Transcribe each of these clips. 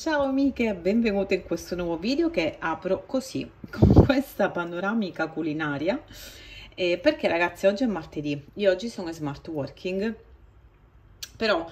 Ciao amiche, benvenute in questo nuovo video che apro così, con questa panoramica culinaria, perché ragazzi oggi è martedì, io oggi sono in smart working, però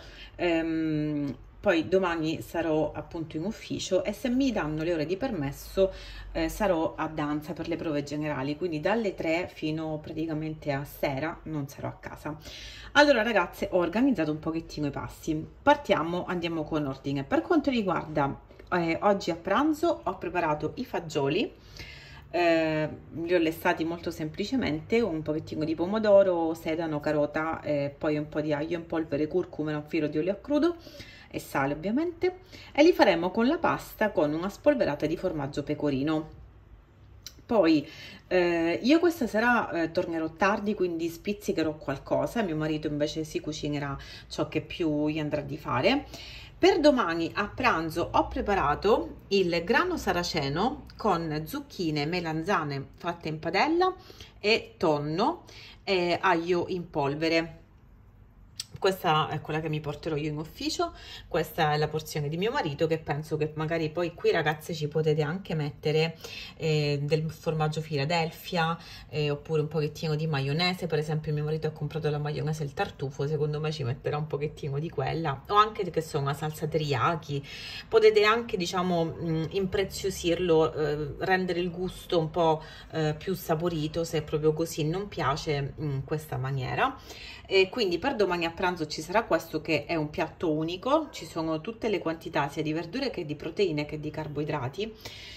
poi domani sarò appunto in ufficio e se mi danno le ore di permesso sarò a danza per le prove generali, quindi dalle 3 fino praticamente a sera non sarò a casa. Allora ragazze, ho organizzato un pochettino i passi, andiamo con ordine. Per quanto riguarda oggi a pranzo ho preparato i fagioli, li ho lessati molto semplicemente, un pochettino di pomodoro, sedano, carota, poi un po' di aglio in polvere, curcuma, un filo di olio a crudo e sale ovviamente, e li faremo con la pasta con una spolverata di formaggio pecorino. Poi io questa sera tornerò tardi, quindi spizzicherò qualcosa, mio marito invece si cucinerà ciò che più gli andrà di fare. Per domani a pranzo ho preparato il grano saraceno con zucchine, melanzane fatte in padella e tonno e aglio in polvere. Questa è quella che mi porterò io in ufficio, questa è la porzione di mio marito, che penso che magari poi qui ragazze ci potete anche mettere del formaggio Philadelphia oppure un pochettino di maionese. Per esempio mio marito ha comprato la maionese e il tartufo, secondo me ci metterà un pochettino di quella, o anche che so, una salsa teriyaki. Potete anche diciamo impreziosirlo, rendere il gusto un po' più saporito se proprio così non piace in questa maniera. E quindi per domani a pranzo ci sarà questo, che è un piatto unico, ci sono tutte le quantità sia di verdure che di proteine che di carboidrati.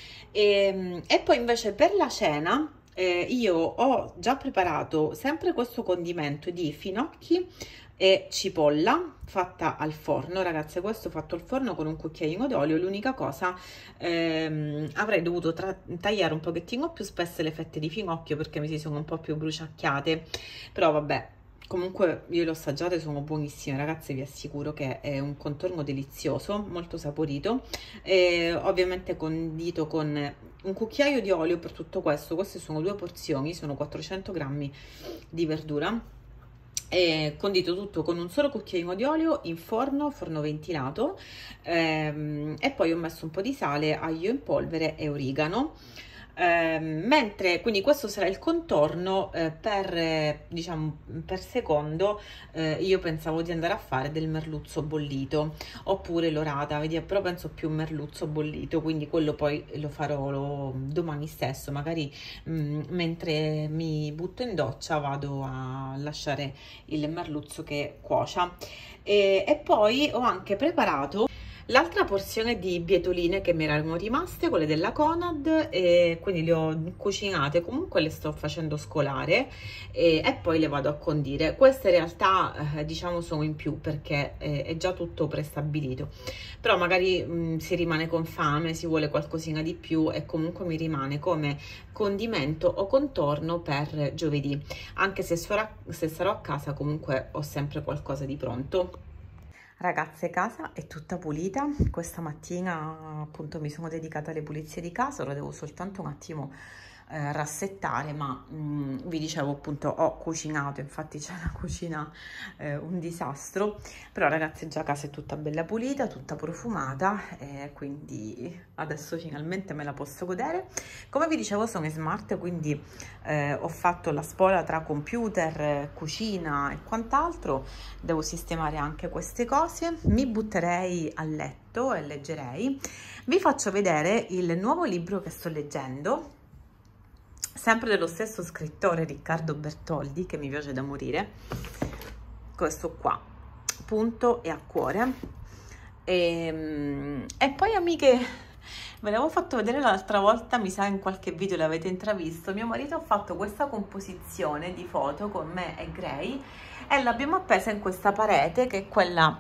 E poi invece per la cena io ho già preparato sempre questo condimento di finocchi e cipolla fatta al forno. Ragazze, questo fatto al forno con un cucchiaino d'olio. L'unica cosa, avrei dovuto tagliare un pochettino più spesse le fette di finocchio perché mi si sono un po' più bruciacchiate, però vabbè. Comunque io le ho assaggiate, sono buonissime ragazze, vi assicuro che è un contorno delizioso, molto saporito, ovviamente condito con un cucchiaio di olio per tutto questo. Queste sono 2 porzioni, sono 400 grammi di verdura, e condito tutto con un solo cucchiaino di olio in forno ventilato, e poi ho messo un po' di sale, aglio in polvere e origano. Mentre quindi questo sarà il contorno, diciamo per secondo io pensavo di andare a fare del merluzzo bollito oppure l'orata, però penso più merluzzo bollito, quindi quello poi lo farò domani stesso, magari mentre mi butto in doccia vado a lasciare il merluzzo che cuocia. E poi ho anche preparato l'altra porzione di bietoline che mi erano rimaste, quelle della Conad, e quindi le ho cucinate, comunque le sto facendo scolare e poi le vado a condire. Queste in realtà diciamo sono in più perché è già tutto prestabilito, però magari si rimane con fame, si vuole qualcosina di più e comunque mi rimane come condimento o contorno per giovedì, anche se sarò a casa comunque ho sempre qualcosa di pronto. Ragazze, casa è tutta pulita. Questa mattina appunto mi sono dedicata alle pulizie di casa, ora devo soltanto un attimo rassettare, ma vi dicevo appunto ho cucinato, infatti c'è la cucina un disastro, però ragazze già casa è tutta bella pulita, tutta profumata, quindi adesso finalmente me la posso godere. Come vi dicevo sono in smart, quindi ho fatto la spola tra computer, cucina e quant'altro. Devo sistemare anche queste cose, mi butterei a letto e leggerei. Vi faccio vedere il nuovo libro che sto leggendo, sempre dello stesso scrittore Riccardo Bertoldi, che mi piace da morire, questo qua, Punto e a cuore. E poi amiche, ve l'avevo fatto vedere l'altra volta, mi sa in qualche video l'avete intravisto, mio marito ha fatto questa composizione di foto con me e Gray e l'abbiamo appesa in questa parete che è quella,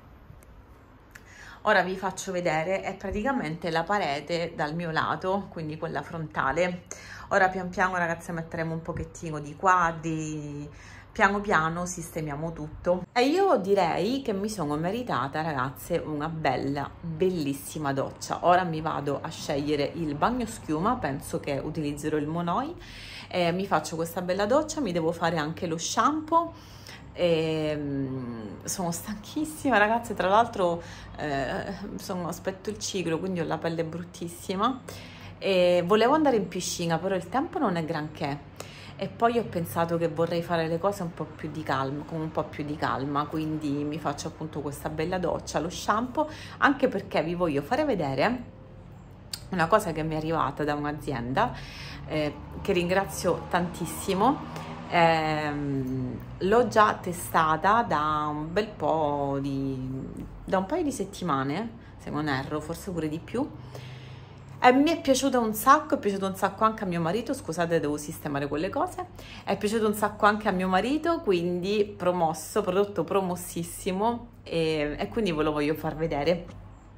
ora vi faccio vedere, è praticamente la parete dal mio lato, quindi quella frontale. Ora pian piano ragazze metteremo un pochettino di quadri, piano piano sistemiamo tutto. E io direi che mi sono meritata ragazze una bella, bellissima doccia. Ora mi vado a scegliere il bagno schiuma, penso che utilizzerò il Monoi, mi faccio questa bella doccia, mi devo fare anche lo shampoo Sono stanchissima ragazze, tra l'altro aspetto il ciclo, quindi ho la pelle bruttissima e volevo andare in piscina, però il tempo non è granché. E poi ho pensato che vorrei fare le cose un po' più di calma, con un po' più di calma, quindi mi faccio appunto questa bella doccia, lo shampoo, anche perché vi voglio fare vedere una cosa che mi è arrivata da un'azienda che ringrazio tantissimo. L'ho già testata da un bel po' da un paio di settimane, se non erro, forse pure di più. Mi è piaciuta un sacco, è piaciuto un sacco anche a mio marito, scusate, devo sistemare quelle cose, è piaciuto un sacco anche a mio marito, quindi promosso, prodotto promossissimo e quindi ve lo voglio far vedere.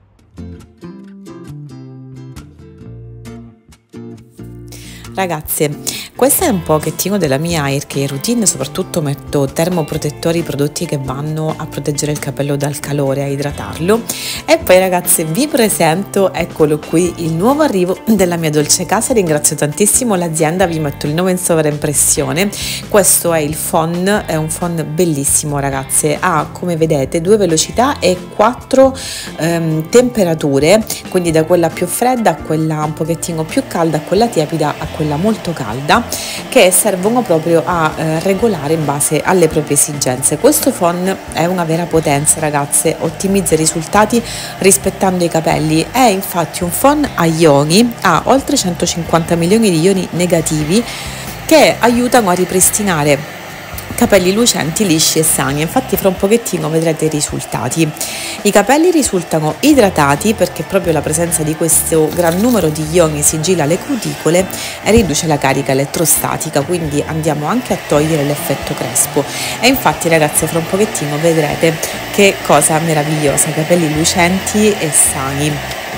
Ragazze, questa è un pochettino della mia hair care routine, soprattutto metto termoprotettori, prodotti che vanno a proteggere il capello dal calore, a idratarlo. E poi ragazze vi presento, eccolo qui, il nuovo arrivo della mia dolce casa. Ringrazio tantissimo l'azienda, vi metto il nome in sovraimpressione. Questo è il phon, è un phon bellissimo ragazze, ha come vedete 2 velocità e 4 temperature, quindi da quella più fredda a quella un pochettino più calda, a quella tiepida, a quella molto calda, che servono proprio a regolare in base alle proprie esigenze. Questo phon è una vera potenza ragazze, ottimizza i risultati rispettando i capelli, è infatti un phon a ioni, ha oltre 150 milioni di ioni negativi che aiutano a ripristinare capelli lucenti, lisci e sani. Infatti fra un pochettino vedrete i risultati. I capelli risultano idratati perché proprio la presenza di questo gran numero di ioni sigilla le cuticole e riduce la carica elettrostatica, quindi andiamo anche a togliere l'effetto crespo. E infatti ragazze fra un pochettino vedrete che cosa meravigliosa, capelli lucenti e sani.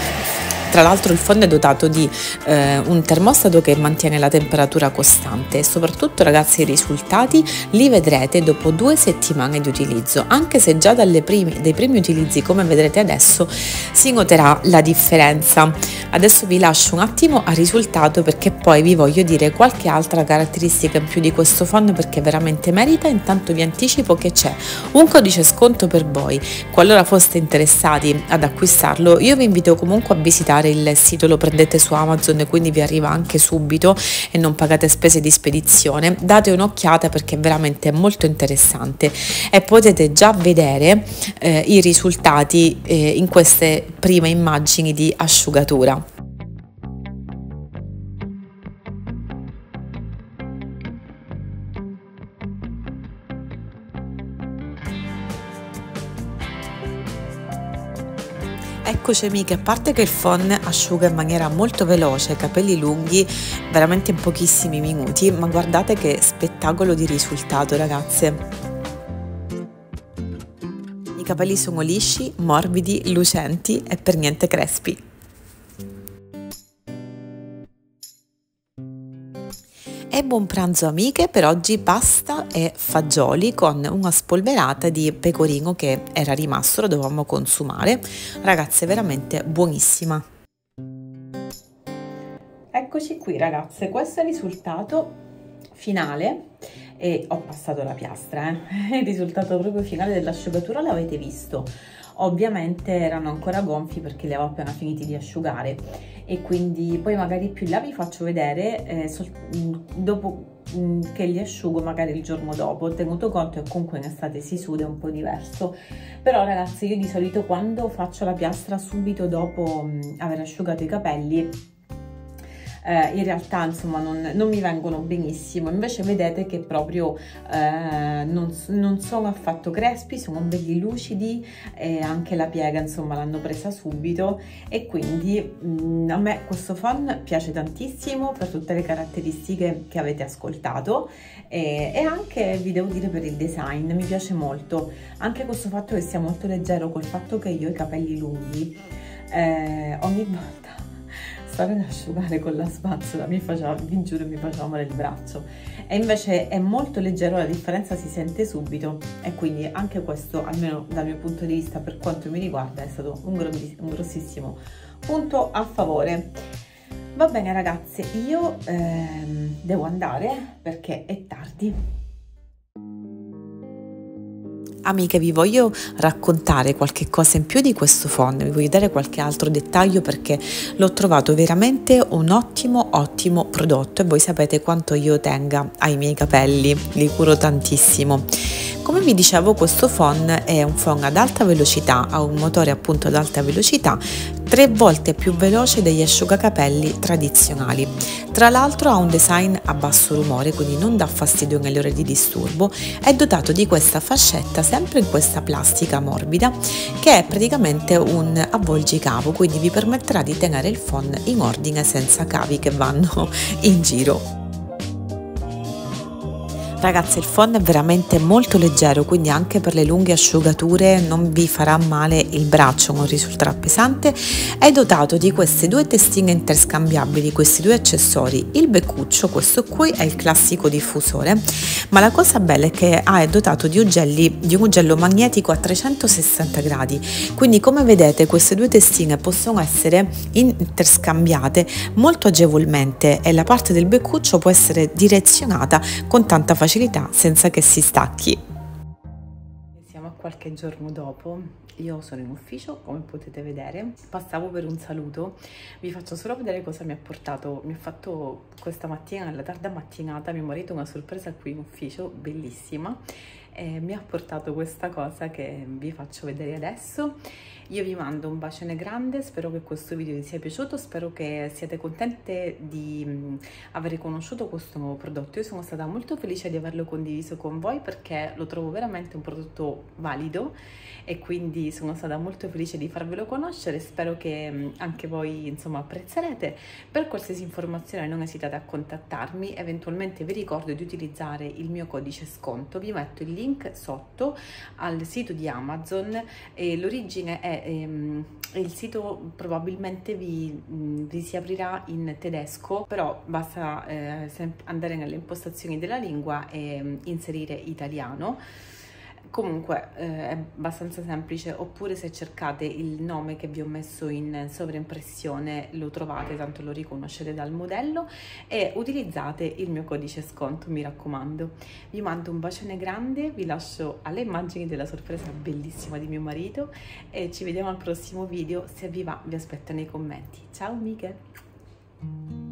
Tra l'altro il phon è dotato di un termostato che mantiene la temperatura costante e soprattutto ragazzi i risultati li vedrete dopo 2 settimane di utilizzo, anche se già dai primi utilizzi come vedrete adesso si noterà la differenza. Adesso vi lascio un attimo al risultato perché poi vi voglio dire qualche altra caratteristica in più di questo phon perché veramente merita. Intanto vi anticipo che c'è un codice sconto per voi, qualora foste interessati ad acquistarlo. Io vi invito comunque a visitare il sito, lo prendete su Amazon e quindi vi arriva anche subito e non pagate spese di spedizione. Date un'occhiata perché veramente è molto interessante e potete già vedere i risultati in queste prime immagini di asciugatura. Eccoci amiche, a parte che il phon asciuga in maniera molto veloce, capelli lunghi veramente in pochissimi minuti, ma guardate che spettacolo di risultato ragazze. I capelli sono lisci, morbidi, lucenti e per niente crespi. E buon pranzo amiche, per oggi pasta e fagioli con una spolverata di pecorino che era rimasto, lo dovevamo consumare. Ragazze, veramente buonissima. Eccoci qui ragazze, questo è il risultato finale e ho passato la piastra, il risultato proprio finale dell'asciugatura l'avete visto. Ovviamente erano ancora gonfi perché li avevo appena finiti di asciugare e quindi poi magari più là vi faccio vedere dopo che li asciugo magari il giorno dopo, tenuto conto che comunque in estate si suda, è un po' diverso. Però ragazzi, io di solito quando faccio la piastra subito dopo aver asciugato i capelli in realtà insomma non mi vengono benissimo, invece vedete che proprio non sono affatto crespi, sono belli lucidi e anche la piega insomma l'hanno presa subito e quindi a me questo phon piace tantissimo per tutte le caratteristiche che avete ascoltato e anche vi devo dire per il design mi piace molto, anche questo fatto che sia molto leggero, col fatto che io ho i capelli lunghi ogni volta stare ad asciugare con la spazzola vi giuro mi faceva male il braccio e invece è molto leggero, la differenza si sente subito e quindi anche questo almeno dal mio punto di vista per quanto mi riguarda è stato un grossissimo punto a favore. Va bene ragazze, io devo andare perché è tardi. Amiche, vi voglio raccontare qualche cosa in più di questo phon, vi voglio dare qualche altro dettaglio perché l'ho trovato veramente un ottimo prodotto e voi sapete quanto io tenga ai miei capelli, li curo tantissimo. Come vi dicevo, questo phon è un phon ad alta velocità, ha un motore appunto ad alta velocità, 3 volte più veloce degli asciugacapelli tradizionali. Tra l'altro ha un design a basso rumore, quindi non dà fastidio nelle ore di disturbo, è dotato di questa fascetta sempre in questa plastica morbida che è praticamente un avvolgicapo, quindi vi permetterà di tenere il phon in ordine senza cavi che vanno in giro. Ragazzi, il phon è veramente molto leggero, quindi anche per le lunghe asciugature non vi farà male il braccio, non risulterà pesante. È dotato di queste 2 testine interscambiabili, questi 2 accessori, il beccuccio, questo qui è il classico diffusore, ma la cosa bella è che è dotato di un ugello magnetico a 360 gradi, quindi come vedete queste 2 testine possono essere interscambiate molto agevolmente e la parte del beccuccio può essere direzionata con tanta facilità senza che si stacchi. Siamo a qualche giorno dopo, io sono in ufficio come potete vedere, passavo per un saluto, vi faccio solo vedere cosa mi ha fatto questa mattina, nella tarda mattinata, mio marito una sorpresa qui in ufficio, bellissima, e mi ha portato questa cosa che vi faccio vedere adesso. Io vi mando un bacione grande, spero che questo video vi sia piaciuto, spero che siate contente di aver conosciuto questo nuovo prodotto. Io sono stata molto felice di averlo condiviso con voi perché lo trovo veramente un prodotto valido e quindi sono stata molto felice di farvelo conoscere, spero che anche voi insomma apprezzerete. Per qualsiasi informazione non esitate a contattarmi, eventualmente vi ricordo di utilizzare il mio codice sconto, vi metto il link sotto al sito di Amazon e l'origine è il sito probabilmente vi si aprirà in tedesco, però basta andare nelle impostazioni della lingua e inserire italiano. Comunque è abbastanza semplice, oppure se cercate il nome che vi ho messo in sovraimpressione lo trovate, tanto lo riconoscete dal modello, e utilizzate il mio codice sconto, mi raccomando. Vi mando un bacione grande, vi lascio alle immagini della sorpresa bellissima di mio marito e ci vediamo al prossimo video. Se vi va vi aspetto nei commenti. Ciao amiche!